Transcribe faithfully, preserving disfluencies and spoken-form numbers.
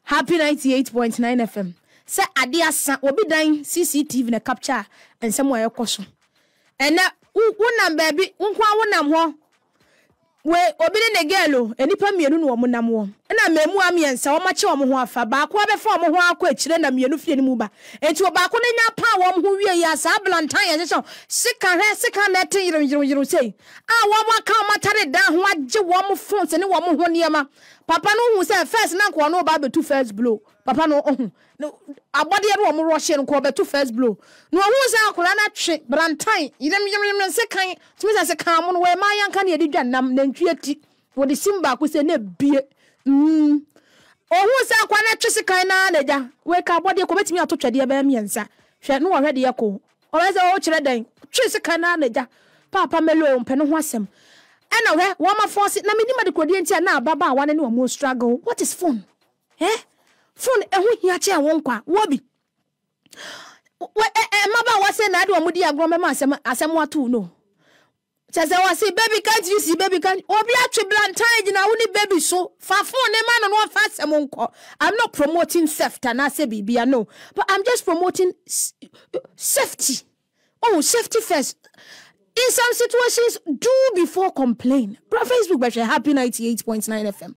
Happy ninety-eight point nine F M. Say adia san obi dan C C T V na capture and somewhere koso. And na wonam baby wonkwa wonam ho. We obi ne girl enipa mienu no wo nam wo. Na memu amiensa wo mache wo ho afa ba ko abefa wo ho akọ akire na mienu fie ni mu ba. Enti wo ba ko ne nya pa wo ho wie ya sa blantan ya so sika he sika na ten yiro yiro yiro sei. Ah wo ma ka matare dan ho agye wo mo phone se ne wo mo ho niema. Papa no hu say first na ko no ba be two first blow. Papa no oh no abode e wo mo rush no ko be two first blow. No hu say akola na twe blantan yire yire yire se kan tumi say se kan mo no we ma yanka na yedi dwanam na ntwe ati. Wo de simba ko se na bie. Mm. Oh, who's a quite a kind of wake up body commit me to Chadia Bamiansa. She had no already a call. Or as a old children, Tris a kind of Papa Melo and Penwasem. And now, one more force it, Namini Madicodian now, Baba, one and no more struggle. What is phone? Eh? Phone, and we here chair won't quite. Wobby. Mama was saying, I don't want to grandma as I'm what to know. Says I was say, baby, can't you see, baby, can't or be actually blunt tied in our baby so far for a man and one fast among call. I'm not promoting safety, and I say, baby, I know, but I'm just promoting safety. Oh, safety first. In some situations, do before complain. Bro, Facebook, but Happy ninety-eight point nine F M.